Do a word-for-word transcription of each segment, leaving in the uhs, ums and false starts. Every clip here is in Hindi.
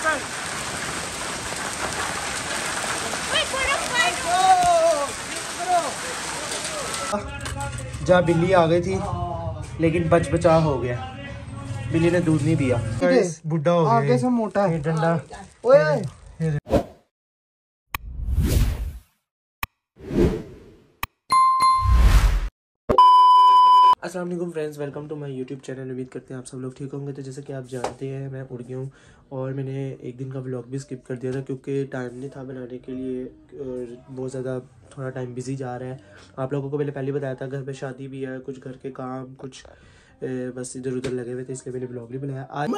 सर्कल। जहाँ बिल्ली आ गई थी लेकिन बच बचा हो गया, बिल्ली ने दूध नहीं दिया, बुढ़ा हो गया, आगे से मोटा है डंडा। ओए अस्सलाम वालेकुम friends, welcome to my YouTube channel. उम्मीद करते हैं आप सब लोग ठीक होंगे। तो जैसे कि आप जानते हैं मैं उड़ गया हूँ और मैंने एक दिन का व्लॉग भी स्किप कर दिया था क्योंकि टाइम नहीं था बनाने के लिए और बहुत ज़्यादा थोड़ा टाइम बिजी जा रहा है। आप लोगों को मैंने पहले बताया था घर पे शादी भी है, कुछ घर के काम कुछ ए, बस इधर उधर लगे हुए थे, इसलिए मैंने व्लॉग नहीं बनाया आज।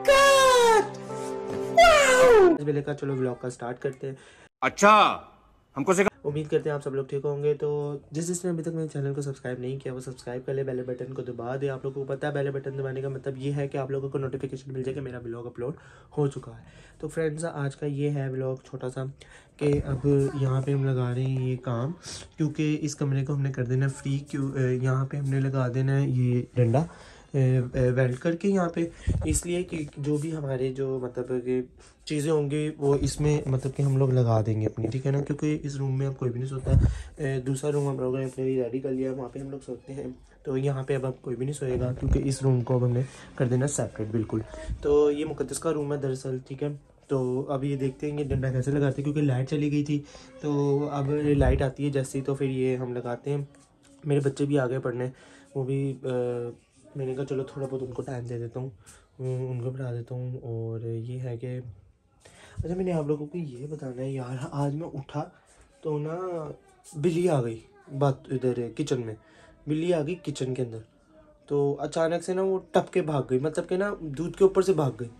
मैंने कहा चलो व्लॉग का स्टार्ट करते हैं। अच्छा हमको से उम्मीद करते हैं आप सब लोग ठीक होंगे। तो जिस जिसने अभी तक मेरे चैनल को सब्सक्राइब नहीं किया वो सब्सक्राइब कर ले, बेल बटन को दबा दे। आप लोगों को पता है बेल बटन दबाने का मतलब ये है कि आप लोगों को नोटिफिकेशन मिल जाए कि मेरा व्लॉग अपलोड हो चुका है। तो फ्रेंड्स आज का ये है व्लॉग छोटा सा कि अब यहाँ पे हम लगा रहे हैं ये काम क्योंकि इस कमरे को हमने कर देना फ्री। क्यों यहाँ पे हमने लगा देना है ये डंडा वेल्ड करके यहाँ पे, इसलिए कि जो भी हमारे जो मतलब कि चीज़ें होंगी वो इसमें मतलब कि हम लोग लगा देंगे अपनी, ठीक है ना। क्योंकि इस रूम में अब कोई भी नहीं सोता है, दूसरा रूम हम लोगों ने अपने लिए रेडी कर लिया, वहाँ पे हम लोग सोते हैं। तो यहाँ पे अब अब कोई भी नहीं सोएगा क्योंकि इस रूम को अब हमने कर देना सेपरेट बिल्कुल। तो ये मुकद्दस का रूम है दरअसल, ठीक है। तो अब ये देखते हैं ये डंडा कैसे लगाते हैं क्योंकि लाइट चली गई थी, तो अब लाइट आती है जैसे ही तो फिर ये हम लगाते हैं। मेरे बच्चे भी आ गए पढ़ने, वो भी आ, मैंने कहा चलो थोड़ा बहुत उनको टाइम दे देता हूँ, उनको पढ़ा देता हूँ। और ये है कि अच्छा मैंने आप लोगों को ये बताना है यार, आज मैं उठा तो ना बिल्ली आ गई बात इधर किचन में, बिल्ली आ गई किचन के अंदर। तो अचानक से ना वो टप के भाग गई, मतलब कि ना दूध के ऊपर से भाग गई।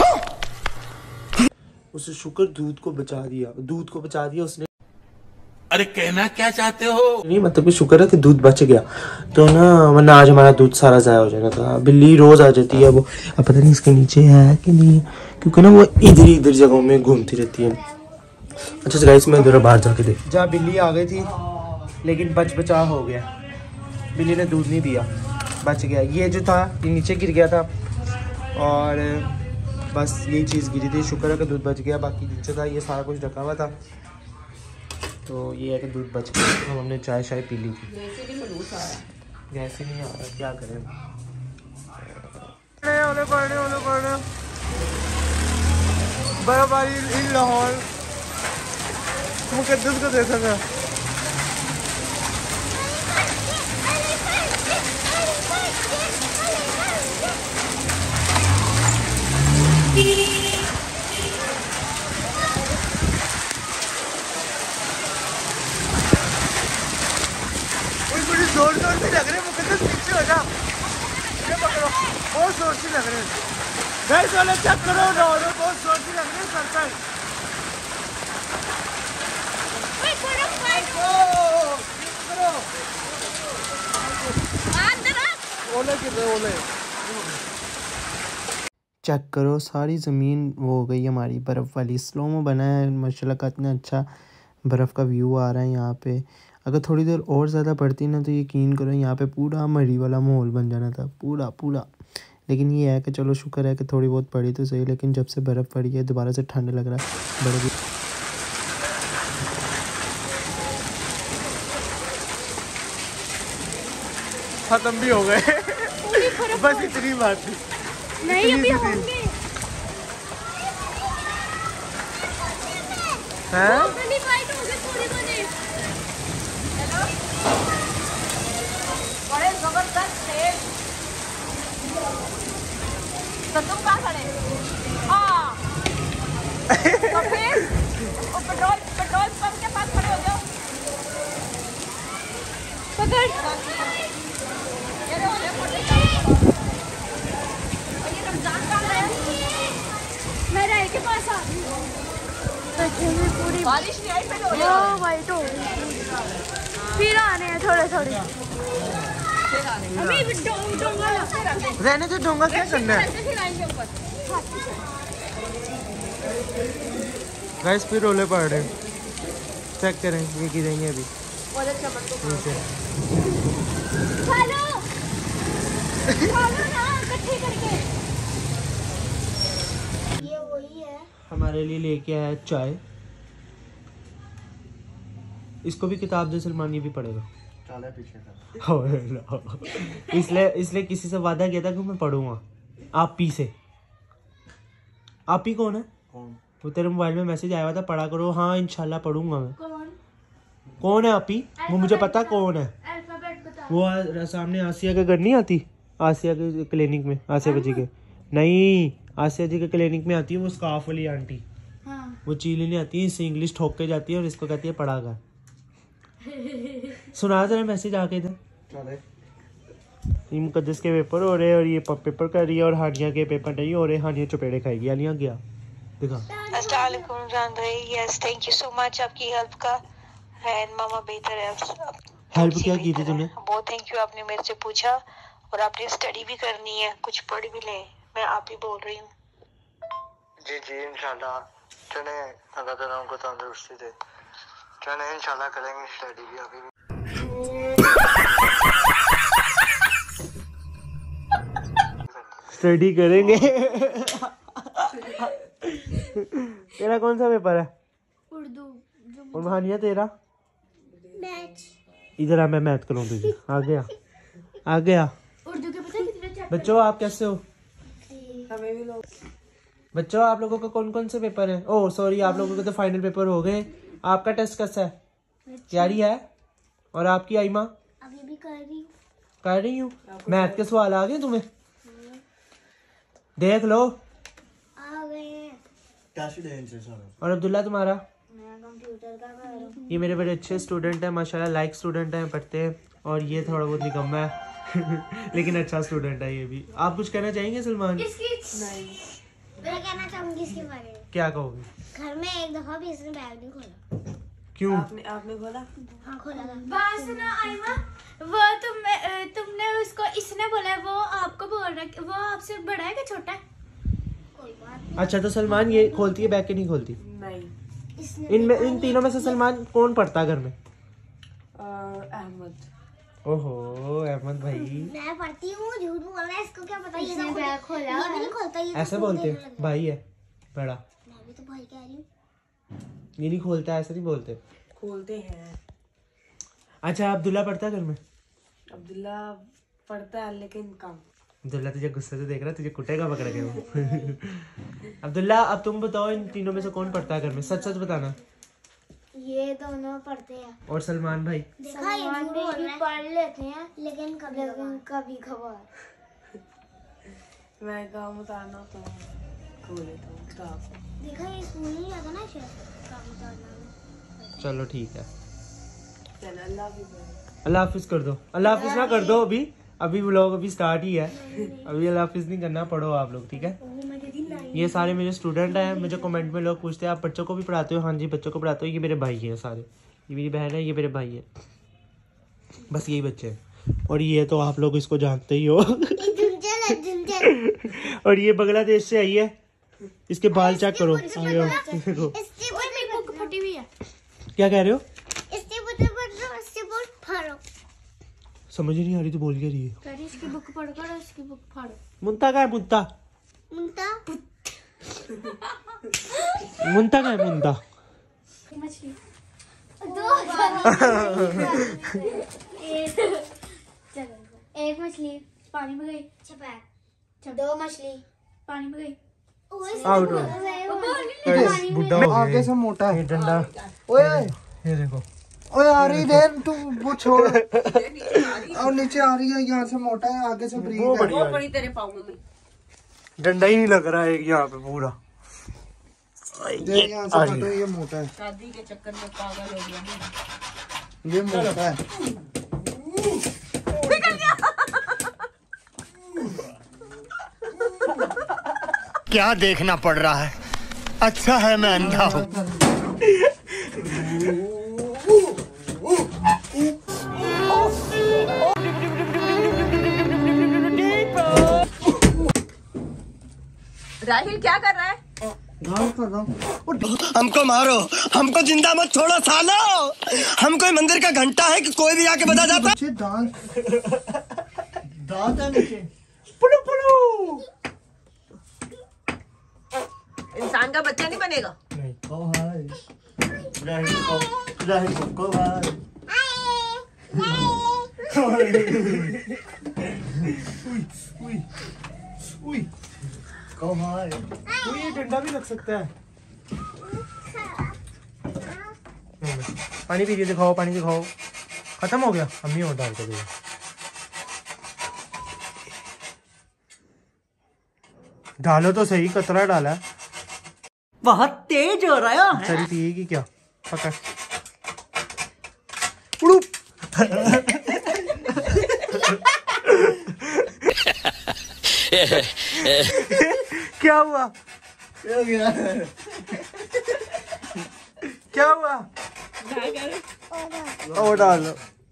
उसे शुक्र दूध को बचा दिया, दूध को बचा दिया उसने। अरे कहना क्या चाहते हो? नहीं मतलब कि शुक्र है कि दूध बच गया, तो ना वरना आज हमारा दूध सारा ज़ाया हो जाएगा था। बिल्ली रोज़ आ जाती है, वो अब पता नहीं इसके नीचे है कि नहीं, क्योंकि ना वो इधर इधर जगहों में घूमती रहती है। अच्छा गाइस मैं इधर बाहर जाके देख, जहाँ बिल्ली आ गई थी लेकिन बच बचा हो गया, बिल्ली ने दूध नहीं दिया, बच गया। ये जो था ये नीचे गिर गया था और बस यही चीज़ गिरी थी, शुक्र है कि दूध बच गया। बाकी नीचे था ये सारा कुछ रखा हुआ था, तो ये है कि दूध बच गया। तो हमने चाय शाय पी ली थी, गैस ही नहीं आ रहा, क्या करें। बर्फबारी इन लाहौर मुकद्दस को देखा था। जोर जोर से लग रहे हैं, मुकद्दस पीछे हो जा, ये पकड़ो, बहुत जोर से लग रहे हैं। गैस वाले चेक करो, रोड बहुत जोर से लग रहे हैं सर्कल। ओले कितने ओले चेक करो, सारी ज़मीन वो हो गई हमारी बर्फ़ वाली। स्लोमो बना है माशाल्लाह का, इतना अच्छा बर्फ़ का व्यू आ रहा है यहाँ पे। अगर थोड़ी देर और ज़्यादा पड़ती ना तो यकीन करो यहाँ पे पूरा मरी वाला माहौल बन जाना था, पूरा पूरा। लेकिन ये है कि चलो शुक्र है कि थोड़ी बहुत पड़ी तो सही, लेकिन जब से बर्फ़ पड़ी है दोबारा से ठंड लग रहा है बड़े। खत्म भी हो गए बस इतनी बात थी, नहीं अभी होंगे हैं। तो तुम कहाँ खड़े? हाँ तो फिर वो पेट्रोल पेट्रोल पंप के पास खड़े हो जाओ। पकड़ ये रमजान का है, मैं राय के पास आ गई। पूरी बारिश नहीं आई, पहले हो वाइट हो फिर आने हैं थोड़े थोड़े। अभी डोंगा रहने तो डोंगा क्या करना है गाइस, फिर रोले पड़ रहे, चेक करें ये गिरेंगे अभी नीचे। ये वही है हमारे लिए लेके आया है चाय। इसको भी किताब दे सलमान, ये भी पढ़ेगा। चले पीछे का। इसलिए इसलिए किसी से वादा किया था कि मैं पढ़ूंगा। आप पी से। आप ही कौन है? कौन? वो तेरे मोबाइल में मैसेज आया हुआ था, पढ़ा करो। हाँ इंशाल्लाह पढ़ूंगा मैं। कौन कौन है आप ही? वो मुझे पता कौन है। अल्फाबेट बता। वो आ, सामने आसिया के घर नहीं आती? आसिया के क्लिनिक में, आसिया जी के नहीं, आसिया जी के क्लिनिक में आती है वो स्कार्फ वाली आंटी। हाँ। वो चीली नहीं आती है, इससे इंग्लिश ठोक के जाती है और इसको कहती है पढ़ा कर। सुना तेरा मैसेज आके इधर। चले। ये मुकद्दस के पेपर हो रहे और ये पेपर कर रही है और हानिया के पेपर नहीं हो रहे। हानिया चुपेड़े खाएगी। हानिया गया देखा। अस्सलाम वालेकुम जान भाई। Yes thank you so much आपकी हेल्प का। एंड मामा बेहतर है अब। हेल्प क्या की थी तूने? बहुत थैंक यू, आपने मेरे से पूछा और आपने स्टडी भी करनी है, कुछ पढ़ भी ले। मैं आप ही बोल रही हूँ। जी जी इंशाल्लाह चले। अल्लाह ताला उनको तंदुरुस्ती दे। चले इंशाल्लाह करेंगे स्टडी भी अभी। स्टडी करेंगे। तेरा कौन सा पेपर है? उर्दू। और हानिया तेरा? मैच। इधर आ, मैं मैथ करूँ तुझे। आ गया आ गया। उर्दू के पता कितने चैप्टर? बच्चों आप कैसे हो? हमें भी लोग। बच्चों आप लोगों का कौन कौन से पेपर है? ओह सॉरी, आप लोगों के तो फाइनल पेपर हो गए। आपका टेस्ट कैसा है? तैयारी है? और आपकी आईमा? अभी भी कर रही हूँ। कर रही हूँ। मैथ के सवाल आ गए तुम्हें? देख लो। आ गए हैं। कैसे दे इनसे सारा। और अब्दुल्ला तुम्हारा? मैं कंप्यूटर का कर रहा हूँ। ये मेरे बड़े अच्छे स्टूडेंट हैं माशाल्लाह, लाइक स्टूडेंट हैं, पढ़ते हैं। और ये थोड़ा बहुत निकम्मा है लेकिन अच्छा स्टूडेंट है ये भी। आप कुछ कहना चाहेंगे सलमान? इसकी नहीं। मैं कहना चाहूंगी इसके बारे में। क्या कहोगे? घर में एक दफा भी इसने बैग नहीं खोला। क्यों? आपने आपने खोला? हाँ खोला था। बात सुनो आयमा, वो तुम तुमने उसको, इसने बोला है, वो आपको बोल रहा है, वो आपसे बड़ा है कि छोटा है? कोई बात नहीं। अच्छा तो सलमान ये खोलती है बैग के नहीं खोलती? नहीं। इसने इनमें इन तीनों में से सलमान कौन पढ़ता है घर में? अहमद। ओहो अहमद भाई। मैं पढ़ती हूँ, झूठ बोल रहा है। इसको क्या पता? ये इसने तो बैग खोला ये भी नहीं खोलता। ये तो ऐसे खोल बोलते देने हैं लगा। भाई है बड़ा। मैं भी तो भाई कह रही हूँ। ये नहीं खोलता, ऐसे नहीं बोलते। खोलते हैं। अच्छा अब्दुल्ला पढ़ता है घर में? अब्दुल्ला पढ़ता है लेकिन कम। अब्दुल्ला तुझे गुस्से से देख रहा है, तुझे कुटेगा पकड़ के वो। अब्दुल्ला अब तुम बताओ इन तीनों में से कौन पढ़ता है घर में? सच सच बताना। ये दोनों पढ़ते हैं। और सलमान भाई? देखा ये झूठ बोल रहा है। पढ़ लेते हैं लेकिन कभी लेकिन कभी खबर। मैं काम उतारना तो खोल लेता हूँ किताब। देखा ये स्कूल नहीं जाता ना शायद काम उतारना में। चलो ठीक है। चल अल्लाह हाफिज़। अल्लाह हाफिज कर दो। अल्लाह हाफिज ना कर दो अभी, अभी व्लॉग अभी स्टार्ट ही है। अभी अल्लाह हाफिज नहीं करना, पढ़ो आप लोग ठीक है। ये सारे मेरे स्टूडेंट हैं। मुझे कमेंट में लोग पूछते हैं आप बच्चों को भी पढ़ाते हो? हाँ जी बच्चों को पढ़ाते हो। ये मेरे भाई हैं सारे, ये मेरी बहन है, ये मेरे भाई है, बस यही बच्चे हैं। और ये तो आप लोग इसको जानते ही हो। और ये बांग्लादेश से आई है, इसके बाल चेक करो। देखो बुक फटी हुई है। क्या कह रहे हो? फाड़ो। समझ ही नहीं आ रही तो बोल क्या रही है? कह रही इसकी बुक पढ़ कर इसकी बुक फाड़ो। मुंता का है मुंता? मुंता मुंता का है मुंता? मछली एक मछली पानी में गई, दो मछली पानी में गई। आउट हो। बुड्ढा हो आगे से मोटा है डंडा। ओए ये देखो। ओए आ रही देन तू वो छोड़। और नीचे आ रही है, यहाँ से मोटा है, आगे से ब्रीक है। वो पड़ी तेरे पाँव में। डंडा ही नहीं लग रहा है यहाँ पे पूरा। देख यहाँ से काटो, ये मोटा है, शादी के चक्कर में पागल हो गया। ये मोटा है। क्या देखना पड़ रहा है? अच्छा है मैं अंधा हूँ। राहिल क्या कर रहा है? कर रहा हूँ। हमको मारो, हमको जिंदा मत छोड़ो सालो। हम कोई मंदिर का घंटा है कि कोई भी आके बता जाता? नीचे दांत दांत है नीचे। पुलू पुलू। इंसान का बच्चा नहीं बनेगा। नहीं ओ हाय राही को राही को भाई उई उई को हाय उई ये डंडा भी लग सकता है। पानी पीजिए, दिखाओ पानी दिखाओ। खत्म हो गया, अम्मी और डाल के दिया। डालो तो सही, कतरा डाला है। बहुत तेज हो रहा है। सरी पिएगी क्या? पकड़ उड़ू। क्या हुआ? क्या हुआ? क्या हुआ? और डालो।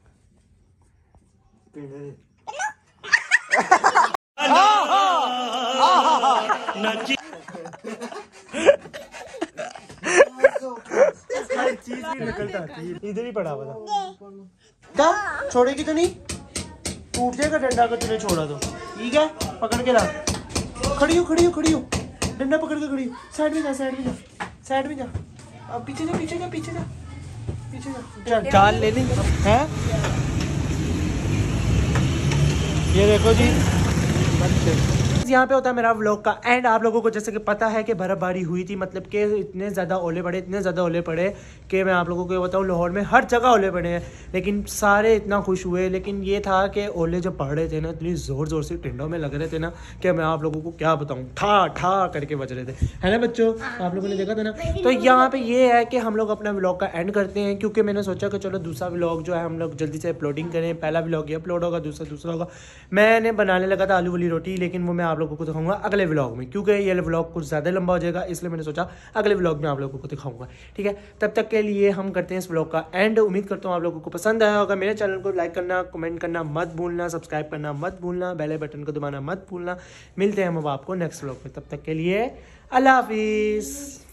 हर चीज भी निकलता है, इधर ही पड़ा हुआ था। क्या छोड़ेगी तो नहीं? टूट जाएगा डंडा अगर तूने छोड़ा तो। ठीक है, पकड़ के रख। खड़ी हो खड़ी हो खड़ी हो, डंडा पकड़ के खड़ी हो। साइड में जा साइड में जा साइड में जा। अब पीछे जा पीछे जा पीछे जा पीछे जा। चाल ले ली है। ये देखो जी, यहाँ पे होता है मेरा व्लॉग का एंड। आप लोगों को जैसे कि पता है कि बर्फबारी हुई थी, मतलब कि इतने ज़्यादा ओले पड़े इतने ज़्यादा ओले पड़े कि मैं आप लोगों को ये बताऊँ, लाहौर में हर जगह ओले पड़े हैं, लेकिन सारे इतना खुश हुए। लेकिन ये था कि ओले जब पड़ रहे थे ना, इतनी ज़ोर ज़ोर से टिंडों में लग रहे थे ना कि मैं आप लोगों को क्या बताऊँ, ठा ठा करके बज रहे थे, है ना बच्चों? आप लोगों ने देखा था ना। तो यहाँ पर ये है कि हम लोग अपना व्लॉग का एंड करते हैं, क्योंकि मैंने सोचा कि चलो दूसरा व्लॉग जो है हम लोग जल्दी से अपलोडिंग करें। पहला व्लॉग ये अपलोड होगा, दूसरा दूसरा होगा। मैंने बनाने लगा था आलू वाली रोटी, लेकिन वो मैं आप लोगों को दिखाऊंगा अगले व्लॉग में, क्योंकि ये व्लॉग कुछ ज़्यादा लंबा हो जाएगा, इसलिए मैंने सोचा अगले व्लॉग में आप लोगों को दिखाऊंगा। ठीक है, तब तक के लिए हम करते हैं इस व्लॉग का एंड। उम्मीद करता हूँ आप लोगों को पसंद आया होगा। मेरे चैनल को लाइक करना, कमेंट करना मत भूलना, सब्सक्राइब करना मत भूलना, बेल बटन को दबाना मत भूलना। मिलते हैं हम आपको नेक्स्ट व्लॉग में, तब तक के लिए अल्लाह हाफिज़।